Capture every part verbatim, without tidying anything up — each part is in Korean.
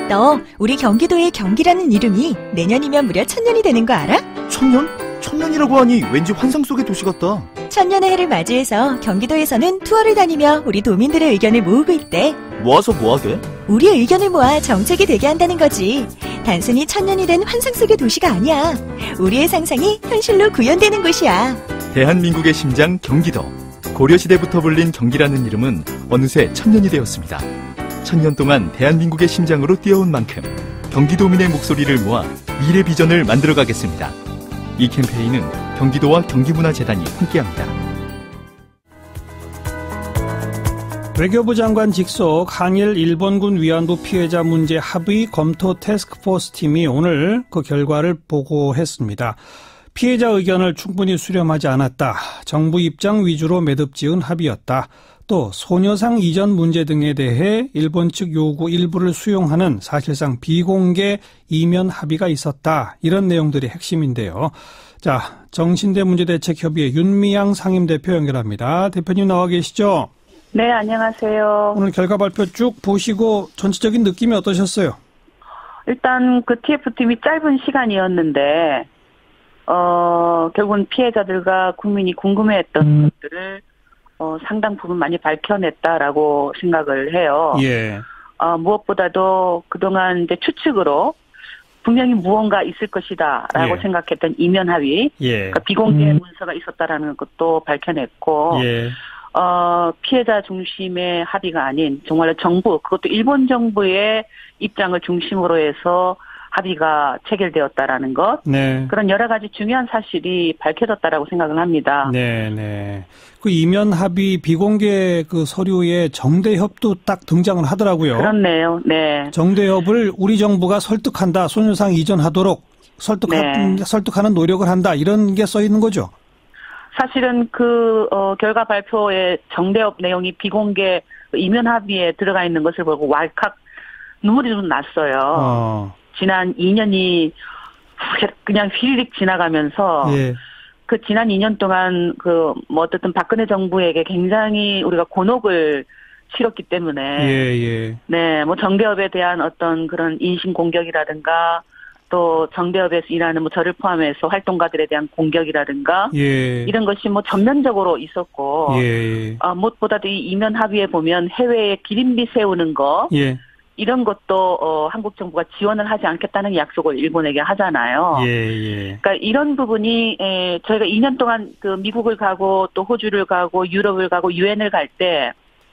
너 우리 경기도의 경기라는 이름이 내년이면 무려 천년이 되는 거 알아? 천년? 천년이라고 하니 왠지 환상 속의 도시 같다. 천년의 해를 맞이해서 경기도에서는 투어를 다니며 우리 도민들의 의견을 모으고 있대. 모아서 뭐하게? 우리의 의견을 모아 정책이 되게 한다는 거지. 단순히 천년이 된 환상 속의 도시가 아니야. 우리의 상상이 현실로 구현되는 곳이야. 대한민국의 심장 경기도. 고려시대부터 불린 경기라는 이름은 어느새 천년이 되었습니다. 천년 동안 대한민국의 심장으로 뛰어온 만큼 경기도민의 목소리를 모아 미래 비전을 만들어가겠습니다. 이 캠페인은 경기도와 경기문화재단이 함께합니다. 외교부 장관 직속 한일 일본군 위안부 피해자 문제 합의 검토 태스크포스 팀이 오늘 그 결과를 보고했습니다. 피해자 의견을 충분히 수렴하지 않았다. 정부 입장 위주로 매듭 지은 합의였다. 또 소녀상 이전 문제 등에 대해 일본 측 요구 일부를 수용하는 사실상 비공개 이면 합의가 있었다. 이런 내용들이 핵심인데요. 자, 정신대 문제대책협의회 윤미향 상임대표 연결합니다. 대표님 나와 계시죠? 네, 안녕하세요. 오늘 결과 발표 쭉 보시고 전체적인 느낌이 어떠셨어요? 일단 그 티에프팀이 짧은 시간이었는데 어, 결국은 피해자들과 국민이 궁금해했던 음. 것들을 어, 상당 부분 많이 밝혀냈다라고 생각을 해요. 예. 어, 무엇보다도 그동안 이제 추측으로 분명히 무언가 있을 것이다라고 예. 생각했던 이면 합의, 예. 그러니까 비공개 음. 문서가 있었다라는 것도 밝혀냈고, 예. 어, 피해자 중심의 합의가 아닌 정말로 정부, 그것도 일본 정부의 입장을 중심으로 해서 합의가 체결되었다라는 것, 네. 그런 여러 가지 중요한 사실이 밝혀졌다라고 생각을 합니다. 네, 네. 그 이면 합의 비공개 그 서류에 정대협도 딱 등장을 하더라고요. 그렇네요. 네. 정대협을 우리 정부가 설득한다, 소녀상 이전하도록 설득하, 네. 설득하는 노력을 한다, 이런 게 써 있는 거죠. 사실은 그 어, 결과 발표에 정대협 내용이 비공개 이면 합의에 들어가 있는 것을 보고 왈칵 눈물이 좀 났어요. 어. 지난 이 년이 그냥 휘릭 지나가면서 예. 그 지난 이 년 동안 그 뭐 어쨌든 박근혜 정부에게 굉장히 우리가 곤혹을 치렀기 때문에 예, 예. 네, 뭐 정대협에 대한 어떤 그런 인신 공격이라든가 또 정대협에서 일하는 뭐 저를 포함해서 활동가들에 대한 공격이라든가 예. 이런 것이 뭐 전면적으로 있었고 예. 아, 무엇보다도 이 이면 합의에 보면 해외에 기린비 세우는 거 예. 이런 것도 어, 한국 정부가 지원을 하지 않겠다는 약속을 일본에게 하잖아요. 예, 예. 그러니까 이런 부분이 에, 저희가 이 년 동안 그 미국을 가고 또 호주를 가고 유럽을 가고 유엔을 갈 때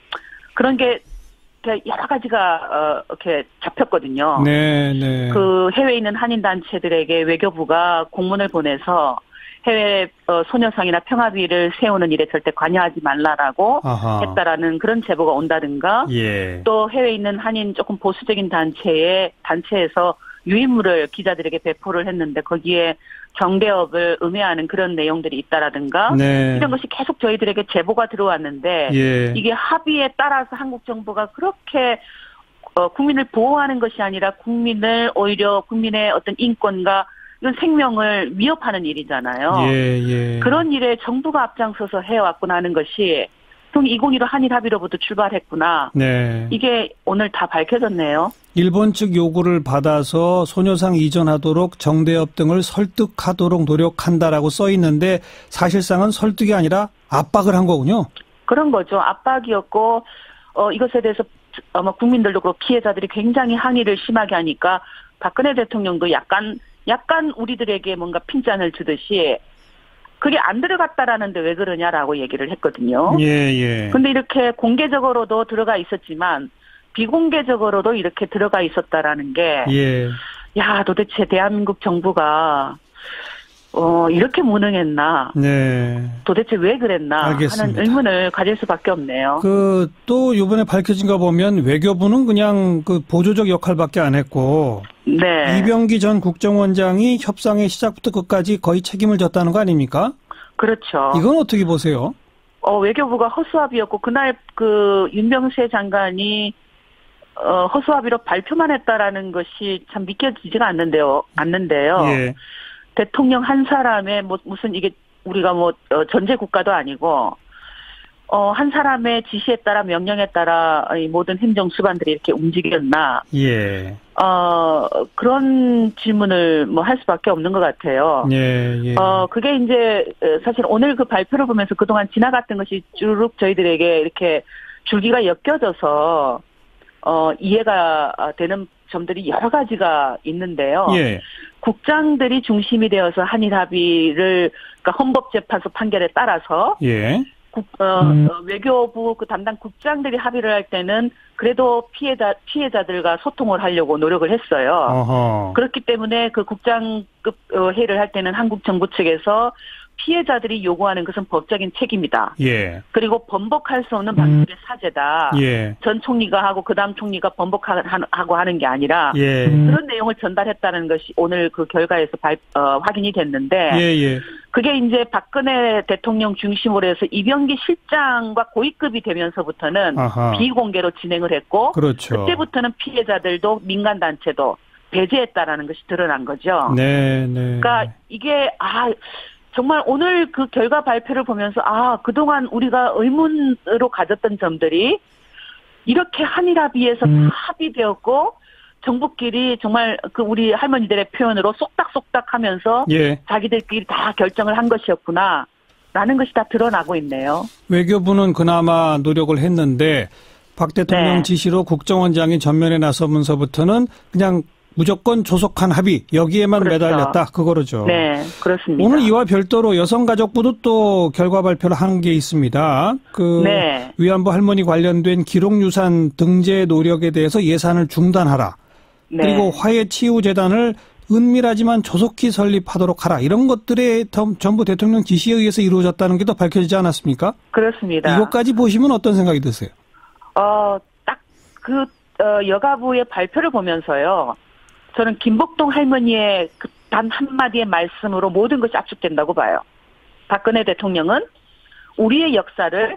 그런 게 여러 가지가 어, 이렇게 잡혔거든요. 네, 네. 그 해외에 있는 한인 단체들에게 외교부가 공문을 보내서 해외 어, 소녀상이나 평화비를 세우는 일에 절대 관여하지 말라라고 아하. 했다라는 그런 제보가 온다든가 예. 또 해외에 있는 한인 조금 보수적인 단체에 단체에서 유인물을 기자들에게 배포를 했는데 거기에 정대협을 음해하는 그런 내용들이 있다라든가 네. 이런 것이 계속 저희들에게 제보가 들어왔는데 예. 이게 합의에 따라서 한국 정부가 그렇게 어, 국민을 보호하는 것이 아니라 국민을 오히려 국민의 어떤 인권과 이건 생명을 위협하는 일이잖아요. 예, 예. 그런 일에 정부가 앞장서서 해왔구나 하는 것이 이천이십일 한일 합의로부터 출발했구나. 네. 이게 오늘 다 밝혀졌네요. 일본 측 요구를 받아서 소녀상 이전하도록 정대협 등을 설득하도록 노력한다라고 써 있는데 사실상은 설득이 아니라 압박을 한 거군요. 그런 거죠. 압박이었고 어, 이것에 대해서 아마 국민들도 그렇고 피해자들이 굉장히 항의를 심하게 하니까 박근혜 대통령도 약간 약간 우리들에게 뭔가 핀잔을 주듯이 그게 안 들어갔다라는데 왜 그러냐라고 얘기를 했거든요. 예, 예. 근데 이렇게 공개적으로도 들어가 있었지만 비공개적으로도 이렇게 들어가 있었다라는 게 예. 야, 도대체 대한민국 정부가 어, 이렇게 무능했나? 네. 도대체 왜 그랬나? 알겠습니다. 하는 의문을 가질 수밖에 없네요. 그, 또 이번에 밝혀진 거 보면 외교부는 그냥 그 보조적 역할밖에 안 했고. 네. 이병기 전 국정원장이 협상의 시작부터 끝까지 거의 책임을 졌다는 거 아닙니까? 그렇죠. 이건 어떻게 보세요? 어, 외교부가 허수아비였고, 그날 그 윤병세 장관이 어, 허수아비로 발표만 했다라는 것이 참 믿겨지지가 않는데요. 않는데요. 예. 대통령 한 사람의 뭐 무슨 이게 우리가 뭐 전제 국가도 아니고 어, 한 사람의 지시에 따라 명령에 따라 이 모든 행정 수반들이 이렇게 움직였나? 예. 어, 그런 질문을 뭐 할 수밖에 없는 것 같아요. 예, 예. 어, 그게 이제 사실 오늘 그 발표를 보면서 그동안 지나갔던 것이 쭉 저희들에게 이렇게 줄기가 엮여져서 어, 이해가 되는 점들이 여러 가지가 있는데요. 예. 국장들이 중심이 되어서 한일 합의를 그러니까 헌법재판소 판결에 따라서 예. 국, 어, 음. 어, 외교부 그 담당 국장들이 합의를 할 때는 그래도 피해자, 피해자들과 소통을 하려고 노력을 했어요. 어허. 그렇기 때문에 그 국장급 회의를 할 때는 한국 정부 측에서 피해자들이 요구하는 것은 법적인 책임이다. 예. 그리고 번복할 수 없는 방식의 사죄다. 예. 전 총리가 하고 그 다음 총리가 번복하고 하는 게 아니라 예. 그런 내용을 전달했다는 것이 오늘 그 결과에서 발, 어, 확인이 됐는데 예, 예. 그게 이제 박근혜 대통령 중심으로 해서 이병기 실장과 고위급이 되면서부터는 아하. 비공개로 진행을 했고 그렇죠. 그때부터는 피해자들도 민간단체도 배제했다라는 것이 드러난 거죠. 네, 네. 그러니까 이게 아 정말 오늘 그 결과 발표를 보면서 아 그동안 우리가 의문으로 가졌던 점들이 이렇게 한일 합의에서 음. 다 합의되었고 정부끼리 정말 그 우리 할머니들의 표현으로 쏙닥쏙닥 하면서 예. 자기들끼리 다 결정을 한 것이었구나 라는 것이 다 드러나고 있네요. 외교부는 그나마 노력을 했는데 박 대통령 네. 지시로 국정원장이 전면에 나서면서부터는 그냥 무조건 조속한 합의 여기에만 그렇죠. 매달렸다 그거로죠. 네, 그렇습니다. 오늘 이와 별도로 여성가족부도 또 결과 발표를 한 게 있습니다. 그 네. 위안부 할머니 관련된 기록유산 등재 노력에 대해서 예산을 중단하라. 네. 그리고 화해치유재단을 은밀하지만 조속히 설립하도록 하라. 이런 것들의 전부 대통령 지시에 의해서 이루어졌다는 게 또 밝혀지지 않았습니까? 그렇습니다. 이것까지 보시면 어떤 생각이 드세요? 어, 딱 그 어, 여가부의 발표를 보면서요. 저는 김복동 할머니의 그 단 한마디의 말씀으로 모든 것이 압축된다고 봐요. 박근혜 대통령은 우리의 역사를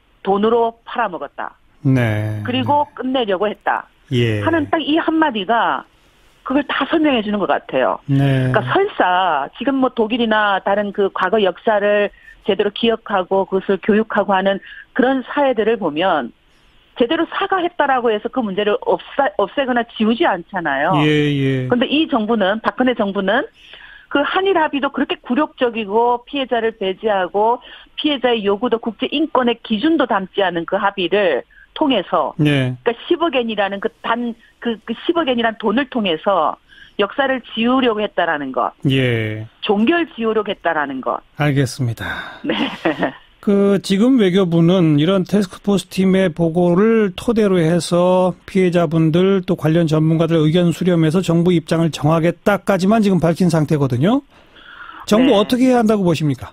돈으로 팔아먹었다. 네. 그리고 끝내려고 했다. 예. 하는 딱 이 한마디가 그걸 다 설명해 주는 것 같아요. 네. 그러니까 설사 지금 뭐 독일이나 다른 그 과거 역사를 제대로 기억하고 그것을 교육하고 하는 그런 사회들을 보면 제대로 사과했다라고 해서 그 문제를 없애, 없애거나 지우지 않잖아요. 예, 예. 그런데 이 정부는, 박근혜 정부는 그 한일 합의도 그렇게 굴욕적이고 피해자를 배제하고 피해자의 요구도 국제 인권의 기준도 담지 않은 그 합의를 통해서, 예. 그러니까 십억 엔이라는 그 단, 그, 그 십억 엔이라는 돈을 통해서 역사를 지우려고 했다라는 것. 예. 종결 지우려고 했다라는 것. 알겠습니다. 네. 그 지금 외교부는 이런 태스크포스 팀의 보고를 토대로 해서 피해자분들 또 관련 전문가들 의견 수렴해서 정부 입장을 정하겠다까지만 지금 밝힌 상태거든요. 정부 네. 어떻게 해야 한다고 보십니까?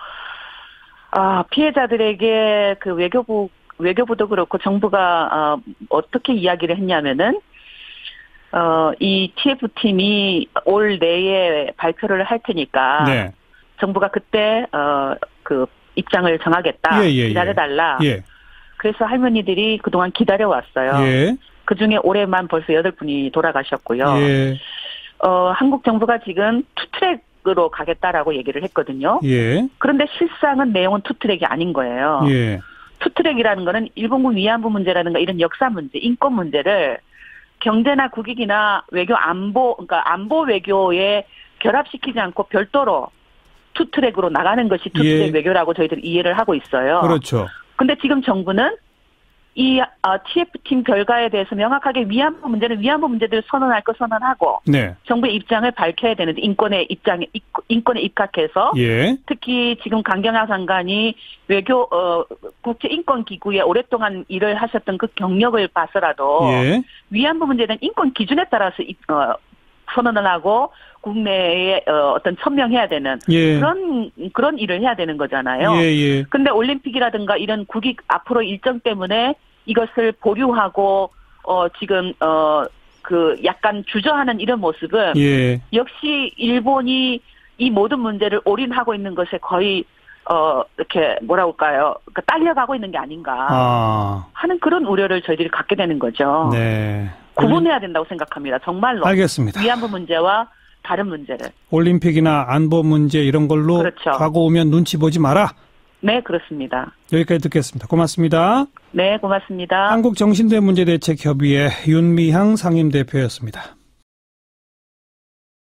아 피해자들에게 그 외교부 외교부도 그렇고 정부가 어, 어떻게 이야기를 했냐면은 어, 이 티에프 팀이 올 내에 발표를 할 테니까 네. 정부가 그때 어, 그 입장을 정하겠다. 예, 예, 기다려달라. 예. 그래서 할머니들이 그동안 기다려왔어요. 예. 그중에 올해만 벌써 여덟 분이 돌아가셨고요. 예. 어, 한국 정부가 지금 투트랙으로 가겠다라고 얘기를 했거든요. 예. 그런데 실상은 내용은 투트랙이 아닌 거예요. 예. 투트랙이라는 거는 일본군 위안부 문제라든가 이런 역사 문제, 인권 문제를 경제나 국익이나 외교 안보, 그러니까 안보 외교에 결합시키지 않고 별도로 투트랙으로 나가는 것이 투트랙 예. 외교라고 저희들이 이해를 하고 있어요. 그렇죠. 근데 지금 정부는 이 어, 티에프 팀 결과에 대해서 명확하게 위안부 문제는 위안부 문제들을 선언할 거 선언하고 네. 정부의 입장을 밝혀야 되는데 인권의 입장에 인권에 입각해서 예. 특히 지금 강경화 장관이 외교 어, 국제 인권 기구에 오랫동안 일을 하셨던 그 경력을 봐서라도 예. 위안부 문제는 인권 기준에 따라서 어, 선언을 하고 국내에 어, 어떤 천명해야 되는 예. 그런 그런 일을 해야 되는 거잖아요. 예, 예. 근데 올림픽이라든가 이런 국익 앞으로 일정 때문에 이것을 보류하고 어 지금 어 그 약간 주저하는 이런 모습은 예. 역시 일본이 이 모든 문제를 올인하고 있는 것에 거의 어 이렇게 뭐라 할까요? 그러니까 딸려가고 있는 게 아닌가 아. 하는 그런 우려를 저희들이 갖게 되는 거죠. 네. 구분해야 된다고 생각합니다. 정말로. 알겠습니다. 위안부 문제와 다른 문제를. 올림픽이나 안보 문제 이런 걸로 그렇죠. 가고 오면 눈치 보지 마라. 네, 그렇습니다. 여기까지 듣겠습니다. 고맙습니다. 네, 고맙습니다. 한국정신대문제대책협의회 윤미향 상임대표였습니다.